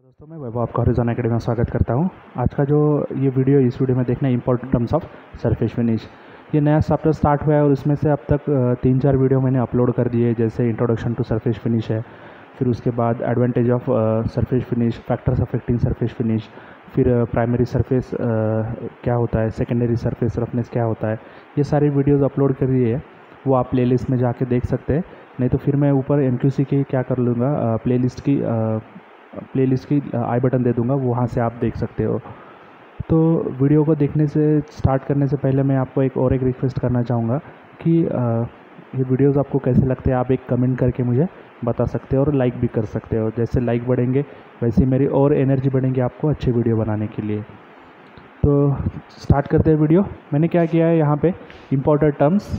दोस्तों, मैं वैभव आपका हॉरिज़ॉन एकेडमी में स्वागत करता हूं। आज का जो ये वीडियो इस वीडियो में देखना है important terms of surface finish. ये नया चैप्टर स्टार्ट हुआ है और इसमें से अब तक 3-4 वीडियो मैंने अपलोड कर दिए, जैसे इंट्रोडक्शन टू सरफेस फिनिश है, फिर उसके बाद advantage of surface finish, factors affecting surface finish, फिर प्राइमरी सरफेस क्या होता है, सेकेंडरी सरफेस रफनेस क्या होता है। ये सारी वीडियोज़ अपलोड कर दिए है, वो आप प्लेलिस्ट में जाके देख सकते हैं। नहीं तो फिर मैं ऊपर MQC की क्या कर लूँगा, प्लेलिस्ट की आई बटन दे दूंगा, वहाँ से आप देख सकते हो। तो वीडियो को देखने से स्टार्ट करने से पहले मैं आपको एक रिक्वेस्ट करना चाहूँगा कि ये वीडियोस आपको कैसे लगते हैं आप एक कमेंट करके मुझे बता सकते हो और लाइक भी कर सकते हो। जैसे लाइक बढ़ेंगे वैसे मेरी और एनर्जी बढ़ेंगी आपको अच्छी वीडियो बनाने के लिए। तो स्टार्ट करते हैं वीडियो। मैंने क्या किया है यहाँ पे इम्पोर्टेंट टर्म्स।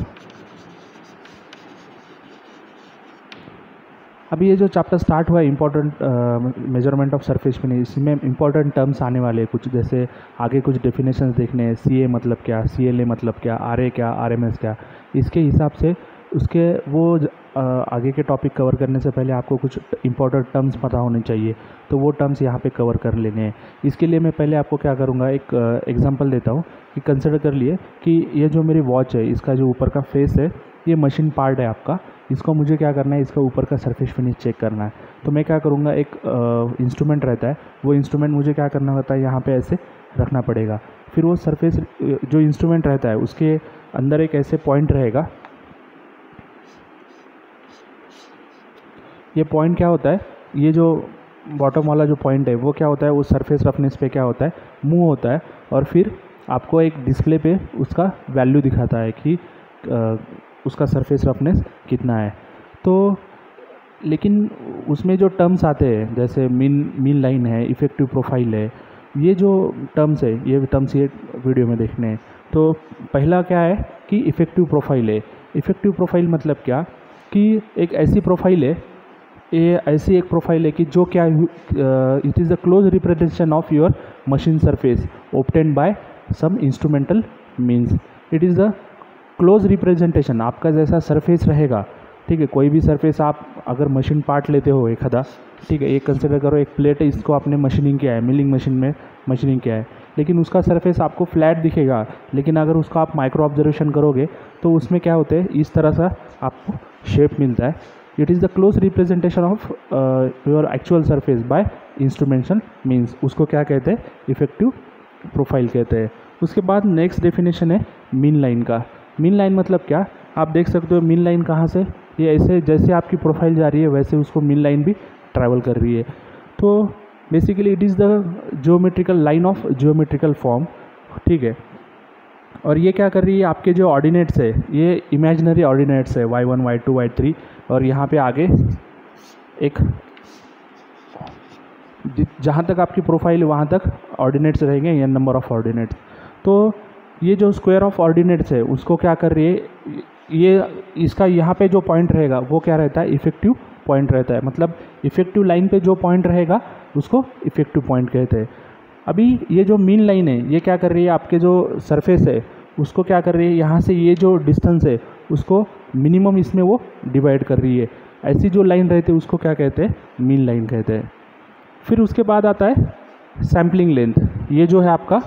अभी ये जो चैप्टर स्टार्ट हुआ है important measurement of surface finish, इसमें इम्पोर्टेंट टर्म्स आने वाले हैं कुछ, जैसे आगे कुछ डेफिनेशंस देखने हैं। CA मतलब क्या, CLA मतलब क्या, RA क्या, RMS क्या। इसके हिसाब से उसके आगे के टॉपिक कवर करने से पहले आपको कुछ इंपॉर्टेंट टर्म्स पता होने चाहिए, तो वो टर्म्स यहाँ पे कवर कर लेने हैं। इसके लिए मैं पहले आपको क्या करूँगा, एक एग्जांपल देता हूँ कि कंसिडर कर लिए कि ये जो मेरी वॉच है, इसका जो ऊपर का फेस है ये मशीन पार्ट है आपका। इसको मुझे क्या करना है, इसका ऊपर का सरफेस फिनिश चेक करना है। तो मैं क्या करूँगा, एक इंस्ट्रूमेंट रहता है, वो इंस्ट्रूमेंट मुझे क्या करना होता है, यहाँ पे ऐसे रखना पड़ेगा। फिर वो सरफेस जो इंस्ट्रूमेंट रहता है उसके अंदर एक ऐसे पॉइंट रहेगा। ये पॉइंट क्या होता है, ये जो बॉटम वाला जो पॉइंट है वो क्या होता है, वो सरफेस रफनेस पे क्या होता है, मूव होता है और फिर आपको एक डिस्प्ले पे उसका वैल्यू दिखाता है कि उसका सरफेस रफनेस कितना है। तो लेकिन उसमें जो टर्म्स आते हैं, जैसे मीन लाइन है, इफ़ेक्टिव प्रोफाइल है, ये जो टर्म्स है ये टर्म्स ये वीडियो में देखने हैं। तो पहला क्या है कि इफ़ेक्टिव प्रोफाइल है। इफ़ेक्टिव प्रोफाइल मतलब क्या कि एक ऐसी प्रोफाइल है, ये ऐसी एक प्रोफाइल है कि जो क्या it is the close representation of your machine surface obtained by some instrumental means. It is the close representation, आपका जैसा सरफेस रहेगा, ठीक है। कोई भी सरफेस आप अगर मशीन पार्ट लेते हो एक आधा, ठीक है, एक कंसिडर करो एक प्लेट है, इसको आपने मशीनिंग किया है, मिलिंग मशीन में मशीनिंग किया है, लेकिन उसका सरफेस आपको फ्लैट दिखेगा। लेकिन अगर उसको आप माइक्रो ऑब्जर्वेशन करोगे तो उसमें क्या होते हैं, इस तरह सा आपको शेप मिलता है। It is the close representation of your actual surface by instrumentation means. उसको क्या कहते हैं, इफेक्टिव प्रोफाइल कहते हैं। उसके बाद नेक्स्ट डेफिनेशन है मीन लाइन का। मीन लाइन मतलब क्या, आप देख सकते हो मीन लाइन कहाँ से, ये ऐसे जैसे आपकी प्रोफाइल जा रही है वैसे उसको मीन लाइन भी ट्रैवल कर रही है। तो basically it is the geometrical line of geometrical form, ठीक है। और ये क्या कर रही है, आपके जो ऑर्डिनेट्स है ये इमेजिनरी ऑर्डिनेट्स है, y1 y2 y3, और यहाँ पे आगे एक जहाँ तक आपकी प्रोफाइल वहाँ तक ऑर्डिनेट्स रहेंगे या नंबर ऑफ ऑर्डिनेट्स। तो ये जो स्क्वायर ऑफ ऑर्डिनेट्स है उसको क्या कर रही है, ये इसका यहाँ पे जो पॉइंट रहेगा वो क्या रहता है, इफेक्टिव पॉइंट रहता है। मतलब इफेक्टिव लाइन पे जो पॉइंट रहेगा उसको इफेक्टिव पॉइंट कहते हैं। अभी ये जो मीन लाइन है ये क्या कर रही है, आपके जो सरफेस है उसको क्या कर रही है, यहाँ से ये जो डिस्टेंस है उसको मिनिमम इसमें वो डिवाइड कर रही है। ऐसी जो लाइन रहती है उसको क्या कहते हैं, मीन लाइन कहते हैं। फिर उसके बाद आता है सैम्पलिंग लेंथ। ये जो है आपका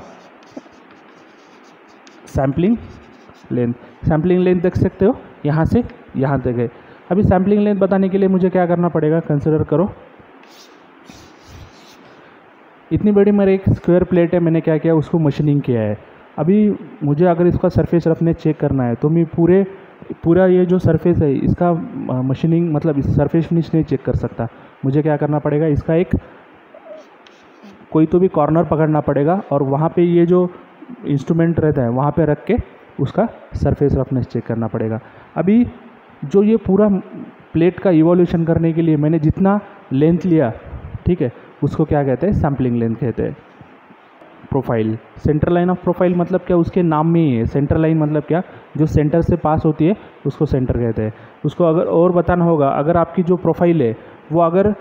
सैम्पलिंग लेंथ देख सकते हो, यहाँ से यहाँ तक है। अभी सैम्पलिंग लेंथ बताने के लिए मुझे क्या करना पड़ेगा, कंसिडर करो इतनी बड़ी मेरी एक स्क्वायर प्लेट है, मैंने क्या किया, उसको मशीनिंग किया है। अभी मुझे अगर इसका सरफेस रफनेस चेक करना है तो मैं पूरा ये जो सरफेस है इसका मशीनिंग मतलब इस सरफेस फिनिश नहीं चेक कर सकता। मुझे क्या करना पड़ेगा, इसका एक कोई तो भी कॉर्नर पकड़ना पड़ेगा और वहाँ पे ये जो इंस्ट्रूमेंट रहता है वहाँ पे रख के उसका सरफेस रफनेस चेक करना पड़ेगा। अभी जो ये पूरा प्लेट का इवोल्यूशन करने के लिए मैंने जितना लेंथ लिया, ठीक है, उसको क्या कहते हैं, सैम्पलिंग लेंथ कहते हैं। Profile, centre line of profile मतलब क्या, उसके नाम में ही है। सेंटर लाइन मतलब क्या, जो सेंटर से पास होती है उसको सेंटर कहते हैं। उसको अगर और बताना होगा, अगर आपकी जो प्रोफाइल है वो अगर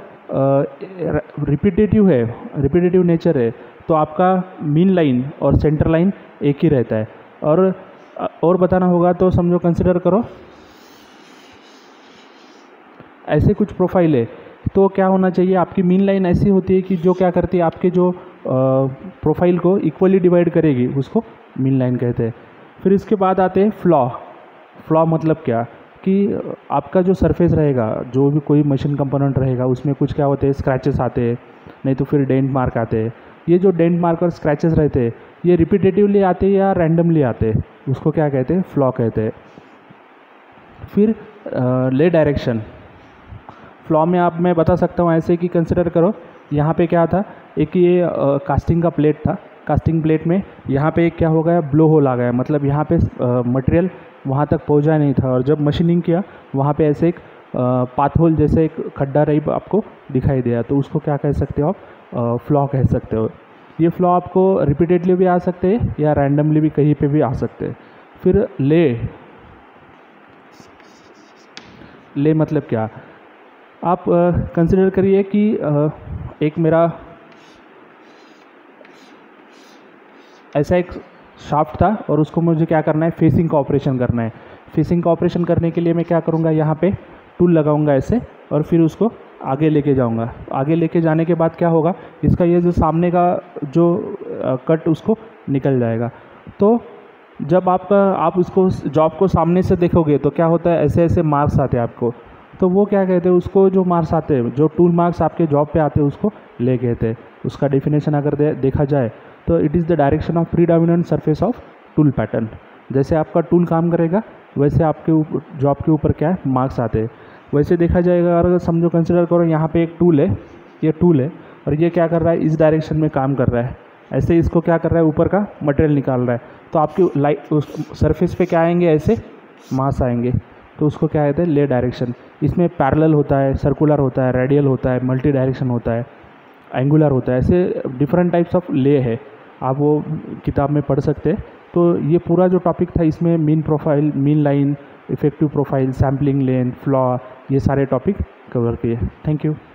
रिपीटेटिव नेचर है तो आपका मीन लाइन और सेंटर लाइन एक ही रहता है। और बताना होगा तो समझो, कंसिडर करो ऐसे कुछ प्रोफाइल है तो क्या होना चाहिए, आपकी मीन लाइन ऐसी होती है कि जो क्या करती है, आपके जो प्रोफाइल को इक्वली डिवाइड करेगी, उसको मीन लाइन कहते हैं। फिर इसके बाद आते हैं फ्लॉ। फ्लॉ मतलब क्या कि आपका जो सरफेस रहेगा, जो भी कोई मशीन कंपोनेंट रहेगा, उसमें कुछ क्या होते हैं, स्क्रैचेस आते हैं, नहीं तो फिर डेंट मार्क आते हैं। ये जो डेंट मार्क और स्क्रैचेस रहते हैं, ये रिपीटेटिवली आते हैं या रैंडमली आते हैं, उसको क्या कहते हैं, फ्लॉ कहते हैं। फिर ले डायरेक्शन। फ्लॉ में आप मैं बता सकता हूँ ऐसे कि कंसिडर करो, यहाँ पे क्या था, एक ये कास्टिंग का प्लेट था। कास्टिंग प्लेट में यहाँ पे क्या हो गया, ब्लो होल आ गया, मतलब यहाँ पे मटेरियल वहाँ तक पहुँचा नहीं था, और जब मशीनिंग किया वहाँ पे ऐसे एक पाथ होल जैसे एक खड्डा रही आपको दिखाई दिया, तो उसको क्या कह सकते हो आप, फ्लॉ कह सकते हो। ये फ्लॉ आपको रिपीटेडली भी आ सकते हैं या रैंडमली भी कहीं पे भी आ सकते हैं। फिर ले मतलब क्या, आप कंसिडर करिए कि एक मेरा ऐसा एक शाफ्ट था, और उसको मुझे क्या करना है, फेसिंग का ऑपरेशन करना है। फेसिंग का ऑपरेशन करने के लिए मैं क्या करूँगा, यहाँ पे टूल लगाऊंगा ऐसे, और फिर उसको आगे लेके जाऊंगा। आगे लेके जाने के बाद क्या होगा, इसका ये जो सामने का जो कट उसको निकल जाएगा। तो जब आप उसको जॉब को सामने से देखोगे तो क्या होता है, ऐसे ऐसे मार्क्स आते हैं आपको, तो वो क्या कहते हैं, उसको जो मार्क्स आते हैं, जो टूल मार्क्स आपके जॉब पे आते हैं, उसको ले कहते हैं। उसका डेफिनेशन अगर देखा जाए तो it is the direction of predominant surface of tool pattern. जैसे आपका टूल काम करेगा वैसे आपके जॉब के ऊपर क्या है, मार्क्स आते हैं। वैसे देखा जाएगा, अगर समझो कंसिडर करो यहाँ पे एक टूल है, ये टूल है, और ये क्या कर रहा है, इस डायरेक्शन में काम कर रहा है, ऐसे इसको क्या कर रहा है, ऊपर का मटेरियल निकाल रहा है। तो आपकी लाइट उस सरफेस पे क्या आएंगे, ऐसे मास आएंगे, तो उसको क्या कहते हैं, ले डायरेक्शन। इसमें पैरेलल होता है, सर्कुलर होता है, रेडियल होता है, मल्टी डायरेक्शन होता है, एंगुलर होता है, ऐसे डिफरेंट टाइप्स ऑफ ले है, आप वो किताब में पढ़ सकते हैं। तो ये पूरा जो टॉपिक था, इसमें mean profile, mean line, effective profile, sampling length, flaw, ये सारे टॉपिक कवर किए। Thank you.